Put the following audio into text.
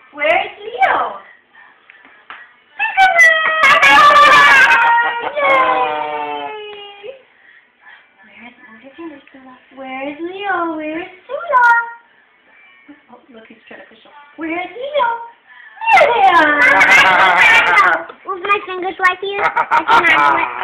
Where's Leo? Where's Leo? Where's Sula? Oh, look, he's trying to push off. Where's Leo? There! With my fingers like you, I cannot do it.